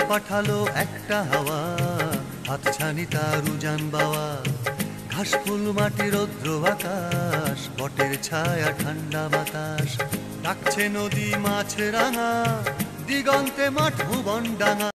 পাঠালো একটা হাওয়া, হাতছানি তার উজান বাওয়া। ঘাস ফুল মাটি রৌদ্র আকাশ, বটের ছায়া ঠান্ডা বাতাস। ডাকছে নদী মাছ রাঙা, দিগন্তে মাঠ ভুবন ডাঙা।